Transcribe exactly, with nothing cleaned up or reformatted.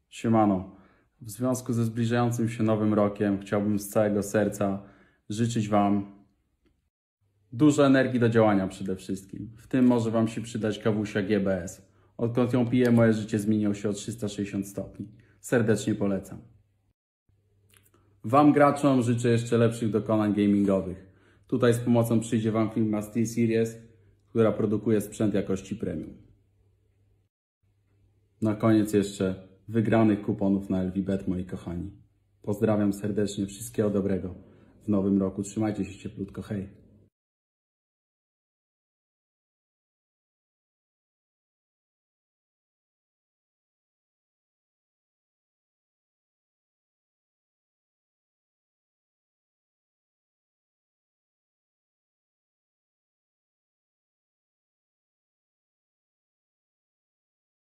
Siemano. W związku ze zbliżającym się nowym rokiem chciałbym z całego serca życzyć Wam dużo energii do działania przede wszystkim. W tym może Wam się przydać kawusia G B S. Odkąd ją piję, moje życie zmieniło się o trzysta sześćdziesiąt stopni. Serdecznie polecam. Wam graczom życzę jeszcze lepszych dokonań gamingowych. Tutaj z pomocą przyjdzie Wam firma SteelSeries, która produkuje sprzęt jakości premium. Na koniec jeszcze wygranych kuponów na L V Bet, moi kochani. Pozdrawiam serdecznie, wszystkiego dobrego w nowym roku. Trzymajcie się cieplutko, hej!